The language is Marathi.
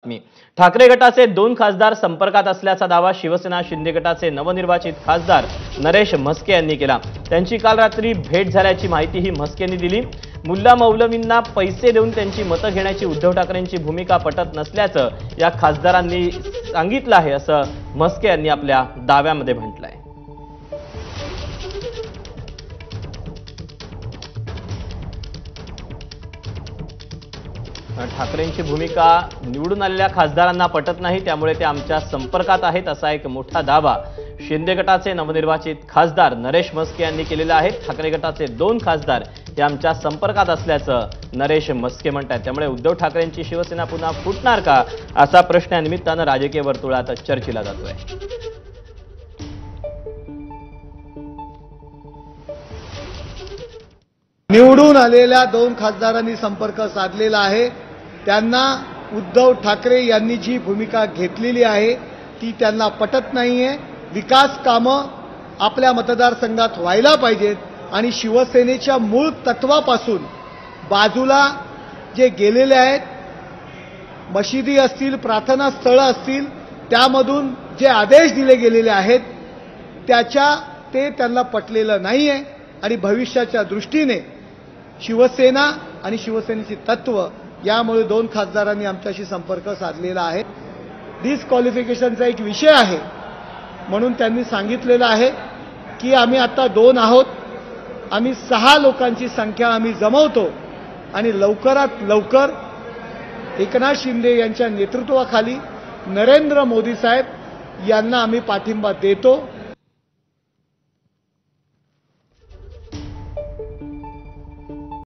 बातमी। ठाकरे गटाचे 2 खासदार संपर्कात असल्याचा दावा शिवसेना शिंदे गटाचे नवनिर्वाचित खासदार नरेश म्हस्के यांनी केला। त्यांची काल रात्री भेट झाल्याची माहितीही म्हस्केंनी दिली। मुल्ला मौलवींना पैसे देऊन त्यांची मतं घेण्याची उद्धव ठाकरेंची भूमिका पटत नसल्याचं या खासदारांनी सांगितलं आहे, असं म्हस्के यांनी आपल्या दाव्यामध्ये म्हटलंय। ठाकरेंची भूमिका निवडून आलेल्या खासदारांना पटत नाही, त्यामुळे ते आमच्या संपर्कात आहेत, असा एक मोठा दावा शिंदे गटाचे नवनिर्वाचित खासदार नरेश म्हस्के यांनी केलेला आहे। ठाकरे गटाचे 2 खासदार हे आमच्या संपर्कात असल्याचं नरेश म्हस्के म्हणतात। त्यामुळे उद्धव ठाकरेंची शिवसेना पुन्हा फुटणार का, असा प्रश्न या निमित्तानं राजकीय वर्तुळात चर्चिला जातोय। निवडून आलेल्या 2 खासदारांनी संपर्क साधलेला आहे। त्यांना उद्धव ठाकरे यांनी जी भूमिका घेतलेली आहे ती त्यांना पटत नाहीये। विकास कामं आपल्या मतदारसंघात व्हायला पाहिजेत आणि शिवसेनेच्या मूळ तत्वापासून बाजूला जे गेलेले आहेत, मशिदी असतील, प्रार्थना स्थळं असतील, त्यामधून जे आदेश दिले गेलेले आहेत ते त्यांना पटलेलं नाहीये आणि भविष्याच्या दृष्टीने शिवसेना आणि शिवसेनेची तत्व यामुळे 2 खासदारांनी आमच्याशी संपर्क साधलेला आहे। डिस्क्वालिफिकेशनचा एक विषय आहे म्हणून त्यांनी सांगितलेलं आहे की आम्ही आता 2 आहोत, आम्ही 6 लोकांची संख्या आम्ही जमवतो आणि लवकरात लवकर एकनाथ शिंदे यांच्या नेतृत्वाखाली नरेंद्र मोदी साहेब यांना आम्ही पाठिंबा देतो।